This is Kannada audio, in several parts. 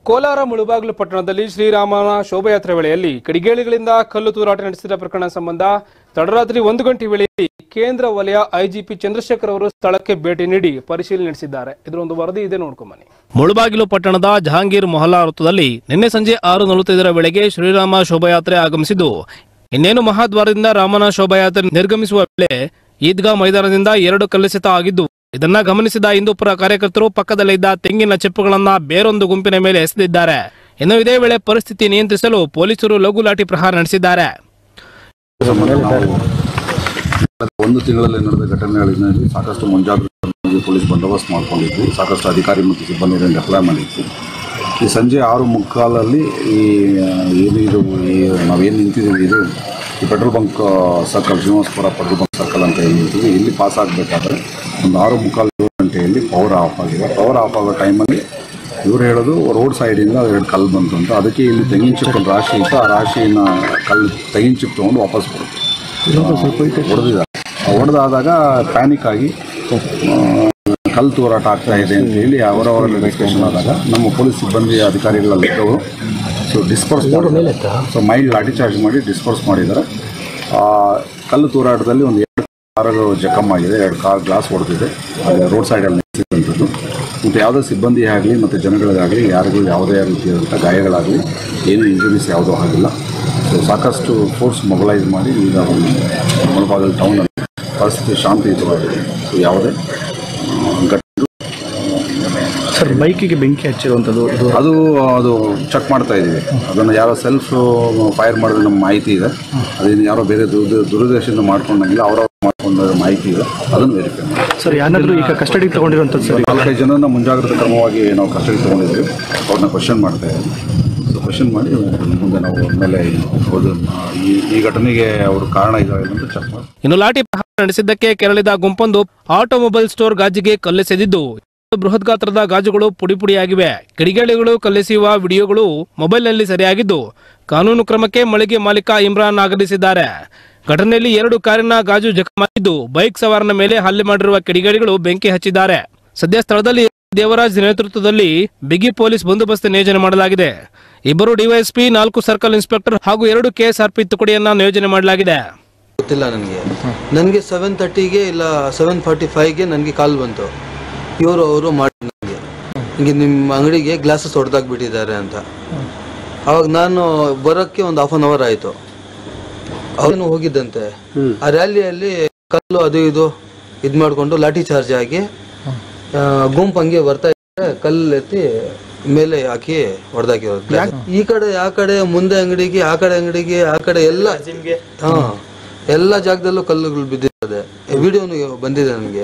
ಕೋಲಾರ ಮುಳುಬಾಗಿಲು ಪಟ್ಟಣದಲ್ಲಿ ಶ್ರೀರಾಮನ ಶೋಭಾಯಾತ್ರೆ ವೇಳೆಯಲ್ಲಿ ಕಿಡಿಗೇಡಿಗಳಿಂದ ಕಲ್ಲು ತೂರಾಟ ನಡೆಸಿದ ಪ್ರಕರಣ ಸಂಬಂಧ ತಡರಾತ್ರಿ 1 ಗಂಟೆ ವೇಳೆಯಲ್ಲಿ ಕೇಂದ್ರ ವಲಯ ಐಜಿಪಿ ಚಂದ್ರಶೇಖರ್ ಅವರು ಸ್ಥಳಕ್ಕೆ ಭೇಟಿ ನೀಡಿ ಪರಿಶೀಲನೆ ನಡೆಸಿದ್ದಾರೆ. ಇದರ ಒಂದು ವರದಿ ಇದೆ, ನೋಡ್ಕೊಂಬನ್ನಿ. ಮುಳುಬಾಗಿಲು ಪಟ್ಟಣದ ಜಹಾಂಗೀರ್ ಮೊಹಲ್ಲಾ ವೃತ್ತದಲ್ಲಿ ನಿನ್ನೆ ಸಂಜೆ 6:45 ವೇಳೆಗೆ ಶ್ರೀರಾಮ ಶೋಭಾಯಾತ್ರೆ ಆಗಮಿಸಿದ್ದು, ಇನ್ನೇನು ಮಹಾದ್ವಾರದಿಂದ ರಾಮನ ಶೋಭಾಯಾತ್ರೆ ನಿರ್ಗಮಿಸುವ ವೇಳೆ ಈದ್ಗಾ ಮೈದಾನದಿಂದ 2 ಕಲ್ಲೆಸೆತ ಆಗಿದ್ದು, ಇದನ್ನ ಗಮನಿಸಿದ ಹಿಂದೂಪುರ ಕಾರ್ಯಕರ್ತರು ಪಕ್ಕದಲ್ಲಿದ್ದ ತೆಂಗಿನ ಚಿಪ್ಪುಗಳನ್ನ ಬೇರೊಂದು ಗುಂಪಿನ ಮೇಲೆ ಎಸೆದಿದ್ದಾರೆ. ಇನ್ನು ಇದೇ ವೇಳೆ ಪರಿಸ್ಥಿತಿ ನಿಯಂತ್ರಿಸಲು ಪೊಲೀಸರು ಲಘು ಲಾಠಿ ಪ್ರಹಾರ ನಡೆಸಿದ್ದಾರೆ. ಒಂದು ತಿಂಗಳಲ್ಲಿ ನಡೆದ ಘಟನೆಗಳಲ್ಲಿ ಸಾಕಷ್ಟು ಮುಂಜಾಗ್ರತೆ ಪೊಲೀಸ್ ಬಂದೋಬಸ್ತ್ ಮಾಡ್ಕೊಂಡಿದ್ವಿ. ಸಾಕಷ್ಟು ಅಧಿಕಾರಿ ಮತ್ತು ಸಿಬ್ಬಂದಿಗಳನ್ನು ಡೆಪ್ಲಾಯ್ ಮಾಡಿದ್ವಿ. ಈ ಸಂಜೆ 6:45 ನಾವೇನು ನಿಂತಿದ್ದೀವಿ, ಇದು ಈ petrol bunk circle, Srinivasapura petrol bunk circle ಅಂತ ಏನು ನಿಂತಿದ್ವಿ. ಇಲ್ಲಿ ಪಾಸ್ ಆಗಬೇಕಾದ್ರೆ ಒಂದು 6:45 ಗಂಟೆಯಲ್ಲಿ ಪವರ್ ಆಫ್ ಆಗಿದೆ. ಪವರ್ ಆಫ್ ಆಗೋ ಟೈಮಲ್ಲಿ ಇವರು ಹೇಳೋದು ರೋಡ್ ಸೈಡಿಂದ 2 ಕಲ್ಲು ಬಂತು ಅಂತ. ಅದಕ್ಕೆ ಇಲ್ಲಿ ತೆಂಗಿನ ಚಿಪ್ಪು ರಾಶಿ ಇತ್ತು, ಆ ರಾಶಿನ ಕಲ್ಲು ತೆಂಗಿನ ಚಿಪ್ಪು ತೊಗೊಂಡು ವಾಪಸ್ ಹೊಡೆದಿದ್ದಾರೆ. ಹೊಡೆದಾದಾಗ ಪ್ಯಾನಿಕ್ ಆಗಿ ಕಲ್ಲು ತೂರಾಟ ಆಗ್ತಾ ಇದೆ ಅಂತ ಹೇಳಿ ಅವರವರ ವೆರಿಫಿಕೇಷನ್ ಆದಾಗ ನಮ್ಮ ಪೊಲೀಸ್ ಸಿಬ್ಬಂದಿ ಅಧಿಕಾರಿಗಳಲ್ಲಿದ್ದವರು ಡಿಸ್ಪರ್ಸ್ ಮಾಡಿದ್ದಾರೆ. ಮೈಲ್ಡ್ ಲಾಠಿ ಚಾರ್ಜ್ ಮಾಡಿ ಡಿಸ್ಪರ್ಸ್ ಮಾಡಿದ್ದಾರೆ. ಕಲ್ಲು ತೂರಾಟದಲ್ಲಿ ಒಂದು 2 ಕಾರು ಜಖಮ್ ಆಗಿದೆ, 2 ಕಾರ್ ಗ್ಲಾಸ್ ಹೊಡೆದಿದೆ. ರೋಡ್ ಸೈಡಲ್ಲಿ ನಿಲ್ಲಿಸಿದಂಥದ್ದು. ಮತ್ತು ಯಾವುದೇ ಸಿಬ್ಬಂದಿ ಆಗಲಿ ಮತ್ತು ಜನಗಳಿಗಾಗಲಿ ಯಾರಿಗೂ ಯಾವುದೇ ರೀತಿಯಾದಂಥ ಗಾಯಗಳಾಗಲಿ ಏನು ಇಂಜುರೀಸ್ ಯಾವುದೂ ಆಗಿಲ್ಲ. ಸಾಕಷ್ಟು ಫೋರ್ಸ್ ಮೊಬಲೈಸ್ ಮಾಡಿ ಈಗ ಮುಳಬಾಗಿಲು ಟೌನಲ್ಲಿ ಪರಿಸ್ಥಿತಿ ಶಾಂತಿಯುತವಾಗಿದೆ. ಯಾವುದೇ ಘಟನೆ ಸರ್ ಬೈಕಿಗೆ ಬೆಂಕಿ ಹಚ್ಚಿರುವಂಥದ್ದು ಅದು ಚೆಕ್ ಮಾಡ್ತಾ ಇದ್ದೀವಿ. ಅದನ್ನು ಯಾರೋ ಸೆಲ್ಫ್ ಫೈರ್ ಮಾಡಿದ್ರೆ ನಮ್ಮ ಮಾಹಿತಿ ಇದೆ. ಅದನ್ನು ಯಾರೋ ಬೇರೆ ದುರುದ್ದೇಶದಿಂದ ಮಾಡ್ಕೊಂಡಂಗಿಲ್ಲ, ಅವರವ್ರು ಮಾಡ್ಕೊಂಡ ಮಾಹಿತಿ ಇದೆ, ಅದನ್ನು ವೆರಿಫೈ ಮಾಡಿ. ಸರ್ ಯಾರಾದರೂ ಈಗ ಕಸ್ಟಡಿಗೆ ತೊಗೊಂಡಿರುವಂಥದ್ದು ಸರ್? 4-5 ಜನರನ್ನ ಮುಂಜಾಗ್ರತಾ ಕ್ರಮವಾಗಿ ನಾವು ಕಸ್ಟಡಿಗೆ ತೊಗೊಂಡಿದ್ದೀವಿ. ಅವ್ರನ್ನ ಕ್ವಶನ್ ಮಾಡ್ತಾ ಇದ್ದೀವಿ. ಕ್ವಶನ್ ಮಾಡಿ ಮುಂದೆ ನಾವು ಮೇಲೆ ಈ ಘಟನೆಗೆ ಅವರು ಕಾರಣ ಇದ್ದಾರೆ ಅಂತ ಚೆಕ್ ಮಾಡಿ. ಇನ್ನು ಲಾಠಿ ಪ್ರಹಾರ ನಡೆಸಿದ್ದಕ್ಕೆ ಕೆರಳಿದ ಗುಂಪೊಂದು ಆಟೋಮೊಬೈಲ್ ಸ್ಟೋರ್ ಗಾಜಿಗೆ ಕಲ್ಲೆಸೆದಿದ್ದು, ಬೃಹತ್ ಗಾತ್ರದ ಗಾಜುಗಳು ಪುಡಿಪುಡಿಯಾಗಿವೆ. ಕಿಡಿಗೇಡಿಗಳು ಕಲ್ಲೆಸೆಯುವ ವಿಡಿಯೋಗಳು ಮೊಬೈಲ್ನಲ್ಲಿ ಸೆರೆಯಾಗಿದ್ದು, ಕಾನೂನು ಕ್ರಮಕ್ಕೆ ಮಳಿಗೆ ಮಾಲೀಕ ಇಮ್ರಾನ್ ಆಗಮಿಸಿದ್ದಾರೆ. ಘಟನೆಯಲ್ಲಿ 2 ಕಾರಿನ ಗಾಜು ಜಖಮಾಗಿದ್ದು, ಬೈಕ್ ಸವಾರನ ಮೇಲೆ ಹಲ್ಲೆ ಮಾಡಿರುವ ಕಿಡಿಗೇಡಿಗಳು ಬೆಂಕಿ ಹಚ್ಚಿದ್ದಾರೆ. ಸದ್ಯ ಸ್ಥಳದಲ್ಲಿ ದೇವರಾಜ್ ನೇತೃತ್ವದಲ್ಲಿ ಬಿಗಿ ಪೊಲೀಸ್ ಬಂದೋಬಸ್ತ್ ನಿಯೋಜನೆ ಮಾಡಲಾಗಿದೆ. 2 ಡಿವೈಎಸ್ಪಿ, 4 ಸರ್ಕಲ್ ಇನ್ಸ್ಪೆಕ್ಟರ್ ಹಾಗೂ 2 ಕೆಎಸ್ಆರ್ಪಿ ತುಕಡಿಯನ್ನ ನಿಯೋಜನೆ ಮಾಡಲಾಗಿದೆ. ಗೊತ್ತಿಲ್ಲ ನನಗೆ 7:30ಗೆ ಇಲ್ಲ 7:45ಗೆ ನನಗೆ ಕಾಲ್ ಬಂತು. ಅವರು ಮಾಡಿ ನನಗೆ ಹಿಂಗೆ ನಿಮ್ಮ ಅಂಗಡಿಗೆ ಗ್ಲಾಸಸ್ ಹೊಡೆದಾಕ್ಬಿಟ್ಟಿದ್ದಾರೆ ಅಂತ. ಅವಾಗ ನಾನು ಬರೋಕ್ಕೆ ಒಂದು 1/2 ಅವರ್ ಆಯಿತು. ಅವನು ಹೋಗಿದ್ದಂತೆ ಆ ರ್ಯಾಲಿಯಲ್ಲಿ ಕಲ್ಲು ಅದು ಇದು ಮಾಡಿಕೊಂಡು ಲಾಠಿ ಚಾರ್ಜ್ ಆಗಿ ಗುಂಪು ಹಂಗೆ ಬರ್ತಾ ಇದ್ದಾರೆ. ಕಲ್ಲು ಎತ್ತಿ ಮೇಲೆ ಹಾಕಿ ಹೊಡೆದಾಕಿರೋದು. ಈ ಕಡೆ ಆ ಕಡೆ ಮುಂದೆ ಅಂಗಡಿಗೆ, ಆ ಕಡೆ ಅಂಗಡಿಗೆ, ಆ ಕಡೆ ಎಲ್ಲ ಜಾಗದಲ್ಲೂ ಕಲ್ಲುಗಳು ಬಿದ್ದಿದೆ. ವಿಡಿಯೋನು ಬಂದಿದೆ ನನಗೆ.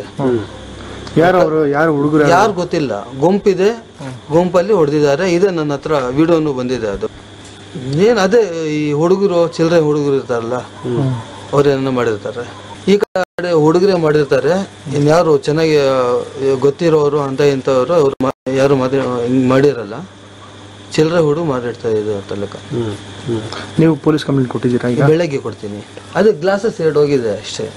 ಯಾರು ಗೊತ್ತಿಲ್ಲ, ಗುಂಪಿದೆ, ಗುಂಪಲ್ಲಿ ಹೊಡೆದಿದ್ದಾರೆ. ಇದೆ ನನ್ನ ಹತ್ರ ವಿಡಿಯೋನು ಬಂದಿದೆ. ಅದು ಏನ್ ಅದೇ ಈ ಹುಡುಗರು, ಚಿಲ್ಲರೆ ಹುಡುಗರು ಇರ್ತಾರಲ್ಲ, ಅವ್ರೇನ ಮಾಡಿರ್ತಾರೆ. ಈ ಕಡೆ ಹುಡುಗರೇ ಮಾಡಿರ್ತಾರೆ. ಇನ್ಯಾರು ಚೆನ್ನಾಗಿ ಗೊತ್ತಿರೋರು ಅಂತ ಇಂಥವ್ರು ಅವ್ರು ಯಾರು ಮಾಡಿರಲ್ಲ. ಚಿಲ್ಲರೆ ಹುಡುಗ ಮಾಡಿರ್ತಾ ಇದೆ ಲೆಕ್ಕ. ನೀವು ಪೊಲೀಸ್ ಕಂಪ್ಲೇಂಟ್ ಕೊಟ್ಟಿದ್ದೀರಾ? ಬೆಳಗ್ಗೆ ಕೊಡ್ತೀನಿ. ಅದು ಗ್ಲಾಸಸ್ 2 ಹೋಗಿದೆ ಅಷ್ಟೇ.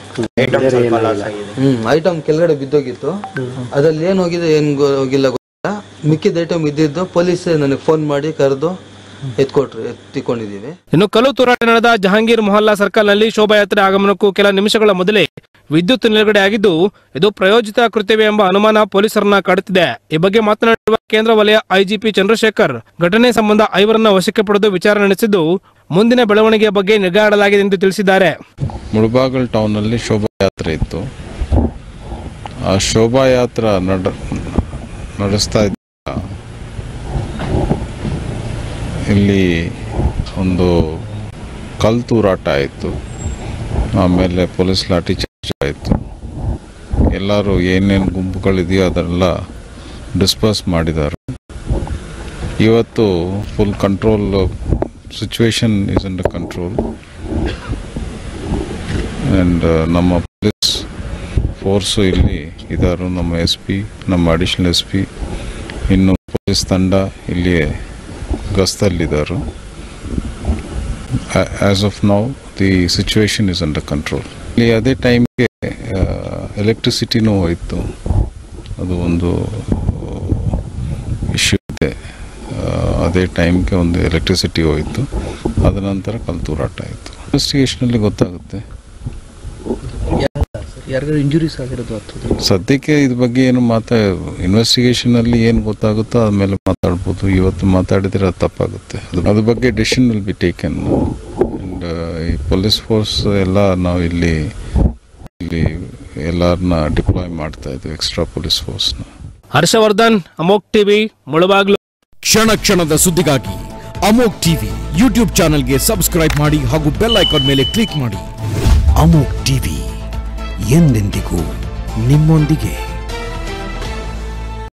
ಐಟಮ್ ಕೆಳಗಡೆ ಬಿದ್ದೋಗಿತ್ತು. ಅದ್ರಲ್ಲಿ ಏನ್ ಹೋಗಿದೆ ಏನ್ ಹೋಗಿಲ್ಲ ಗೊತ್ತಿಲ್ಲ. ಮಿಕ್ಕಿದ ಐಟಮ್ ಇದ್ದಿದ್ದು ಪೊಲೀಸ್ ನನಗೆ ಫೋನ್ ಮಾಡಿ ಕರೆದು ಎತ್ತಿಕೊಂಡಿದ್ದೀವಿ. ಇನ್ನು ಕಲ್ಲು ತೂರಾಟ ನಡೆದ ಜಹಾಂಗೀರ್ ಮೊಹಲ್ಲಾ ಸರ್ಕಲ್ ನಲ್ಲಿ ಶೋಭಾಯಾತ್ರೆ ಆಗಮನಕ್ಕೂ ಕೆಲ ನಿಮಿಷಗಳ ಮೊದಲೇ ವಿದ್ಯುತ್ ನಿಲುಗಡೆ ಆಗಿದ್ದು, ಇದು ಪ್ರಾಯೋಜಿತ ಕೃತ್ಯವೇ ಎಂಬ ಅನುಮಾನ ಪೊಲೀಸರನ್ನ ಕಾಡುತ್ತಿದೆ. ಈ ಬಗ್ಗೆ ಮಾತನಾಡಿರುವ ಕೇಂದ್ರ ವಲಯ ಐಜಿಪಿ ಚಂದ್ರಶೇಖರ್, ಘಟನೆ ಸಂಬಂಧ 5ರನ್ನ ವಶಕ್ಕೆ ಪಡೆದು ವಿಚಾರಣೆ ನಡೆಸಿದ್ದು, ಮುಂದಿನ ಬೆಳವಣಿಗೆಯ ಬಗ್ಗೆ ನಿಗಾ ಇಡಲಾಗಿದೆ ಎಂದು ತಿಳಿಸಿದ್ದಾರೆ. ಮುಳಬಾಗಿಲು ಟೌನ್ ನಲ್ಲಿ ಶೋಭಾಯಾತ್ರೆ ಇತ್ತು. ಆ ಶೋಭಾಯಾತ್ರೆ ನಡೆಸ್ತಾ ಇದ್ದ ಇಲ್ಲಿ ಒಂದು ಕಲ್ಲು ತೂರಾಟ ಆಯಿತು. ಆಮೇಲೆ ಪೊಲೀಸ್ ಲಾಠಿ ಚಾರ್ಜ್ ಆಯಿತು. ಎಲ್ಲರೂ ಏನೇನು ಗುಂಪುಗಳಿದೆಯೋ ಅದೆಲ್ಲ ಡಿಸ್ಪರ್ಸ್ ಮಾಡಿದ್ದಾರೆ. ಇವತ್ತು full control, situation is under control. And ನಮ್ಮ ಪೊಲೀಸ್ ಫೋರ್ಸು ಇಲ್ಲಿ ಇದ್ದಾರೆ. ನಮ್ಮ SP, ನಮ್ಮ ಅಡಿಷನಲ್ SP, ಇನ್ನು ಪೊಲೀಸ್ ತಂಡ ಇಲ್ಲಿ ಗಸ್ತಲ್ಲಿದ್ದಾರೆ. As of now the situation is under control. ಇಲ್ಲಿ ಅದೇ ಟೈಮ್ಗೆ ಎಲೆಕ್ಟ್ರಿಸಿಟಿನೂ ಹೋಯಿತು. ಅದು ಒಂದು ಇಶ್ಯೂ ಇದೆ. ಅದೇ ಟೈಮ್ಗೆ ಒಂದು ಎಲೆಕ್ಟ್ರಿಸಿಟಿ ಹೋಯಿತು. ಅದ ನಂತರ ಕಲ್ಲು ತೂರಾಟ ಆಯಿತು. ಇನ್ವೆಸ್ಟಿಗೇಷನಲ್ಲಿ ಗೊತ್ತಾಗುತ್ತೆ. ಯಾರಿಗಾದ್ರು ಇಂಜುರೀಸ್ ಆಗಿರೋದು ಸದ್ಯಕ್ಕೆ ಇದ್ರ ಬಗ್ಗೆ ಏನು ಇನ್ವೆಸ್ಟಿಗೇಷನಲ್ಲಿ ಏನು ಗೊತ್ತಾಗುತ್ತೋ ಆದಮೇಲೆ ಮಾತಾಡ್ಬೋದು. ಇವತ್ತು ಮಾತಾಡಿದರೆ ಅದು ತಪ್ಪಾಗುತ್ತೆ. ಅದ್ರ ಬಗ್ಗೆ decision will be taken. And ಈ ಪೊಲೀಸ್ ಫೋರ್ಸ್ ಎಲ್ಲ ನಾವು ಇಲ್ಲಿ ಎಲ್ಲರನ್ನ ಡಿಪ್ಲಾಯ್ ಮಾಡ್ತಾ ಇದ್ವಿ, ಎಕ್ಸ್ಟ್ರಾ ಪೊಲೀಸ್ ಫೋರ್ಸ್ನ. ಹರ್ಷವರ್ಧನ್, ಅಮೋಘ್ ಟಿವಿ, ಮುಳಬಾಗ್ಲು. ಕ್ಷಣ ಕ್ಷಣದ ಸುದ್ದಿಗಾಗಿ ಅಮೋಘ್ ಟಿವಿ ಯೂಟ್ಯೂಬ್ ಚಾನೆಲ್ಗೆ ಸಬ್ಸ್ಕ್ರೈಬ್ ಮಾಡಿ ಹಾಗೂ ಬೆಲ್ ಐಕಾನ್ ಮೇಲೆ ಕ್ಲಿಕ್ ಮಾಡಿ. ಅಮೋಘ್ ಟಿವಿ ಎಂದೆಂದಿಗೂ ನಿಮ್ಮೊಂದಿಗೆ.